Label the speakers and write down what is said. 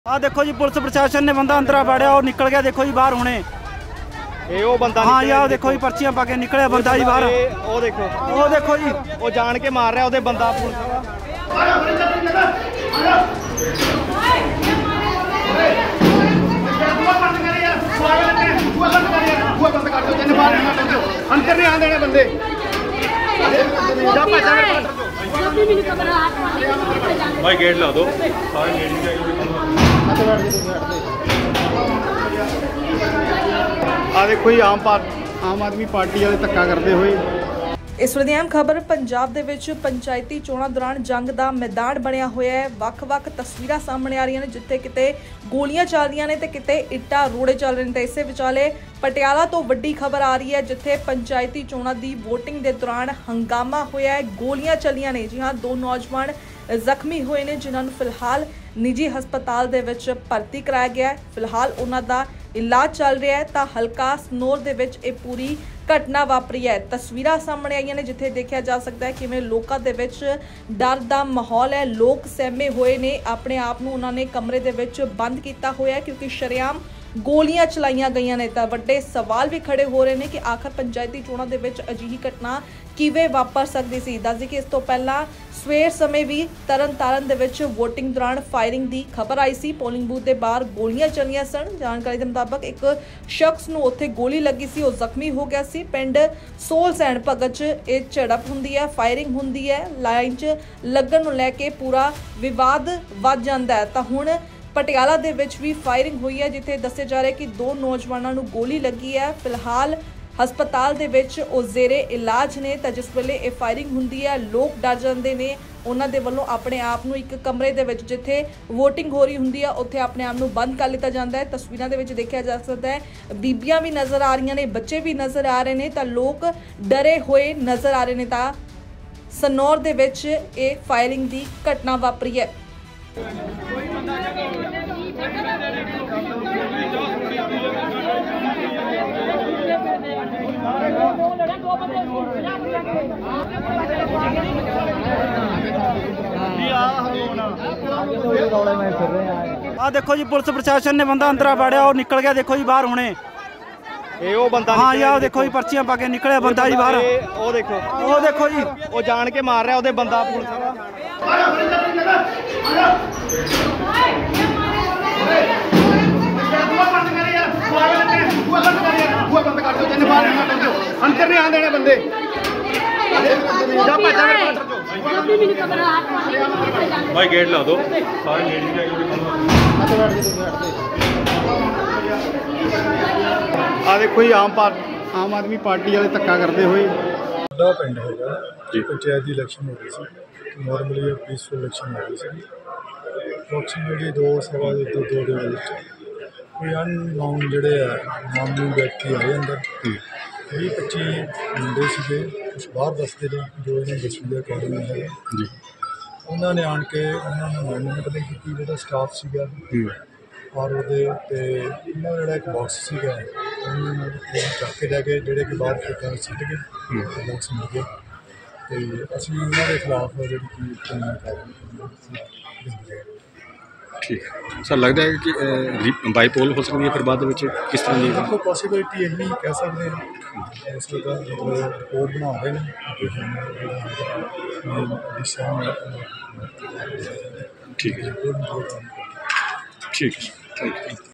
Speaker 1: आ देखो जी पुलिस प्रशासन ने बंदा अंदर वाड़िया और निकल गया। देखो जी बाहर हुणे
Speaker 2: बंदा
Speaker 1: हाँ यार देखो जी पर्चियां पा के निकलिया बंदा जी बाहर। वो देखो जी
Speaker 2: वो जान के मार रहा है बंदा अंदर नहीं आने देने बंदे भाई गेट ला दो सारे आ देखो जी आम आदमी पार्टी वाले धक्का करते हुए।
Speaker 3: इस ਵੇਲੇ ਅਹਿਮ ਖਬਰ ਪੰਜਾਬ ਦੇ ਵਿੱਚ ਪੰਚਾਇਤੀ ਚੋਣਾਂ ਦੌਰਾਨ ਜੰਗ ਦਾ ਮੈਦਾਨ ਬਣਿਆ ਹੋਇਆ ਹੈ। ਵੱਖ-ਵੱਖ ਤਸਵੀਰਾਂ ਸਾਹਮਣੇ ਆ ਰਹੀਆਂ ਨੇ ਜਿੱਥੇ ਕਿਤੇ ਗੋਲੀਆਂ ਚੱਲ ਰਹੀਆਂ ਨੇ ਤੇ ਕਿਤੇ ਇੱਟਾਂ ਰੋੜੇ ਚੱਲ ਰਹੇ ਨੇ। ਤੇ ਇਸੇ ਵਿਚਾਲੇ ਪਟਿਆਲਾ ਤੋਂ ਵੱਡੀ ਖਬਰ ਆ ਰਹੀ ਹੈ ਜਿੱਥੇ ਪੰਚਾਇਤੀ ਚੋਣਾਂ ਦੀ VOTING ਦੇ ਦੌਰਾਨ ਹੰਗਾਮਾ ਹੋਇਆ ਹੈ, ਗੋਲੀਆਂ ਚੱਲੀਆਂ ਨੇ। ਜੀ ਹਾਂ, ਦੋ ਨੌਜਵਾਨ ਜ਼ਖਮੀ ਹੋਏ ਨੇ ਜਿਨ੍ਹਾਂ ਨੂੰ ਫਿਲਹਾਲ ਨਿੱਜੀ ਹਸਪਤਾਲ ਦੇ ਵਿੱਚ ਭਰਤੀ ਕਰਾਇਆ ਗਿਆ ਹੈ। ਫਿਲਹਾਲ ਉਹਨਾਂ ਦਾ ਇਲਾਜ ਚੱਲ ਰਿਹਾ ਹੈ। ਤਾਂ ਹਲਕਾ ਸਨੌਰ ਦੇ ਵਿੱਚ ਇਹ ਪੂਰੀ ਘਟਨਾ ਵਾਪਰੀ ਹੈ। ਤਸਵੀਰਾਂ ਸਾਹਮਣੇ ਆਈਆਂ ਨੇ ਜਿੱਥੇ ਦੇਖਿਆ ਜਾ ਸਕਦਾ ਹੈ ਕਿਵੇਂ ਲੋਕਾਂ ਦੇ ਵਿੱਚ ਡਰ ਦਾ ਮਾਹੌਲ ਹੈ। ਲੋਕ ਸਹਿਮੇ ਹੋਏ ਨੇ, ਆਪਣੇ ਆਪ ਨੂੰ ਉਹਨਾਂ ਨੇ ਕਮਰੇ ਦੇ ਵਿੱਚ ਬੰਦ ਕੀਤਾ ਹੋਇਆ ਕਿਉਂਕਿ ਸ਼ਰੇਆਮ ਗੋਲੀਆਂ ਚਲਾਈਆਂ ਗਈਆਂ ਨੇ। ਤਾਂ ਵੱਡੇ ਸਵਾਲ ਵੀ ਖੜੇ ਹੋ ਰਹੇ ਨੇ ਕਿ ਆਖਰ ਪੰਚਾਇਤੀ ਚੋਣਾਂ ਦੇ ਵਿੱਚ ਅਜਿਹੀ ਘਟਨਾ ਕਿਵੇਂ ਵਾਪਰ ਸਕਦੀ ਸੀ। ਦੱਸਦੇ ਕਿ ਇਸ ਤੋਂ ਪਹਿਲਾਂ ਸਵੇਰ ਸਮੇਂ ਵੀ ਤਰਨਤਾਰਨ ਦੇ ਵਿੱਚ VOTING ਦੌਰਾਨ ਫਾਇਰਿੰਗ ਦੀ ਖਬਰ ਆਈ ਸੀ। ਪੋਲਿੰਗ ਬੂਥ ਦੇ ਬਾਹਰ ਗੋਲੀਆਂ ਚੱਲੀਆਂ ਸਨ। ਜਾਣਕਾਰੀ ਦੇ ਮੁਤਾਬਕ ਇੱਕ ਸ਼ਖਸ ਨੂੰ ਉੱਥੇ ਗੋਲੀ ਲੱਗੀ ਸੀ, ਉਹ ਜ਼ਖਮੀ ਹੋ ਗਿਆ ਸੀ। ਪਿੰਡ ਸੋਲ ਸੈਣ ਭਗਤ 'ਚ ਇਹ ਝੜਪ ਹੁੰਦੀ ਹੈ, ਫਾਇਰਿੰਗ ਹੁੰਦੀ ਹੈ। ਲਾਈਨ 'ਚ ਲੱਗਣ ਨੂੰ ਲੈ ਕੇ ਪੂਰਾ ਵਿਵਾਦ ਵੱਧ ਜਾਂਦਾ ਹੈ। ਤਾਂ ਹੁਣ ਪਟਿਆਲਾ ਦੇ ਵਿੱਚ ਵੀ ਫਾਇਰਿੰਗ ਹੋਈ ਹੈ ਜਿੱਥੇ ਦੱਸਿਆ ਜਾ ਰਿਹਾ ਕਿ ਦੋ ਨੌਜਵਾਨਾਂ ਨੂੰ ਗੋਲੀ ਲੱਗੀ ਹੈ। ਫਿਲਹਾਲ ਹਸਪਤਾਲ ਦੇ ਵਿੱਚ ਉਹ ਜ਼ੇਰੇ ਇਲਾਜ ਨੇ। ਤਾਂ ਜਿਸ ਵੇਲੇ ਇਹ ਫਾਇਰਿੰਗ ਹੁੰਦੀ ਹੈ ਲੋਕ ਡਰ ਜਾਂਦੇ ਨੇ। ਉਹਨਾਂ ਦੇ ਵੱਲੋਂ ਆਪਣੇ ਆਪ ਨੂੰ ਇੱਕ ਕਮਰੇ ਦੇ ਵਿੱਚ ਜਿੱਥੇ VOTING ਹੋ ਰਹੀ ਹੁੰਦੀ ਹੈ ਉੱਥੇ ਆਪਣੇ ਆਪ ਨੂੰ ਬੰਦ ਕਰ ਲਿੱਤਾ ਜਾਂਦਾ ਹੈ। ਤਸਵੀਰਾਂ ਦੇ ਵਿੱਚ ਦੇਖਿਆ ਜਾ ਸਕਦਾ ਹੈ ਬੀਬੀਆਂ ਵੀ ਨਜ਼ਰ ਆ ਰਹੀਆਂ ਨੇ, ਬੱਚੇ ਵੀ ਨਜ਼ਰ ਆ ਰਹੇ ਨੇ। ਤਾਂ ਲੋਕ ਡਰੇ ਹੋਏ ਨਜ਼ਰ ਆ ਰਹੇ ਨੇ। ਤਾਂ ਸਨੌਰ ਦੇ ਵਿੱਚ ਇਹ ਫਾਇਰਿੰਗ ਦੀ ਘਟਨਾ ਵਾਪਰੀ ਹੈ।
Speaker 1: आ देखो जी पुलिस प्रशासन ने बंदा अंदर वाड़िया और निकल गया। देखो जी बाहर हुणे
Speaker 2: बंदा
Speaker 1: हाँ यार देखो जी पर्चियां पा के निकलिया बंदा जी बाहर। वो देखो जी
Speaker 2: वो जान के मार रहा है बंदा अंदर नहीं आने देने बंदे भाई गेट ला दो सारे आ देखो जी आम आदमी पार्टी वाले धक्का करते हुए।
Speaker 4: पिंड है पंचायत की इलैक्शन हो रही थी, नॉर्मली पीसफुल इलैक्शन हो रही थी। अप्रोक्सीमेटली 2 सवा 2 ਦੇ ਵਿੱਚ कोई अननोन ਜਿਹੜੇ ਮਾਮੂਲੀ ਵਿਅਕਤੀ ਆਏ ਅੰਦਰ 20-25 ਮੁੰਡੇ ਸੀਗੇ, ਕੁਛ ਬਾਹਰ ਦੱਸਦੇ ਨੇ ਜੋ ਇਹਨਾਂ ਦੱਸਣ ਦੇ ਅਕੋਰਡਿੰਗ ਹੈ ਜੀ। ਉਹਨਾਂ ਨੇ ਆਣ ਕੇ ਉਹਨਾਂ ਨੂੰ ਮੈਨੇਜਮੈਂਟ ਨੇ ਕੀਤੀ, ਜਿਹੜਾ ਸਟਾਫ ਸੀਗਾ ਔਰ ਉਹਦੇ ਉੱਤੇ ਇਹਨਾਂ ਦਾ ਜਿਹੜਾ ਇੱਕ ਬਾਕਸ ਸੀਗਾ ਉਹਨੂੰ ਚੱਕ ਕੇ ਲੈ ਗਏ, ਜਿਹੜੇ ਕਿ ਬਾਹਰ ਖੇਤਾਂ ਵਿੱਚ ਸਿੱਟ ਗਏ, ਬਾਕਸ ਮਿਲ ਗਏ। ਅਤੇ ਅਸੀਂ ਉਹਨਾਂ ਦੇ ਖਿਲਾਫ ਜਿਹੜੀ ਕਿ ਕਾਰਵਾਈ
Speaker 5: ठीक सर, लगता है कि बाईपोल हो सकती है फिर बाद में किस तरह की
Speaker 4: देखो पॉसिबिलिटी यही कह सकते हैं। इस वक्त मतलब रिपोर्ट बना रहे हैं।
Speaker 5: ठीक है, ठीक है, थैंक यू।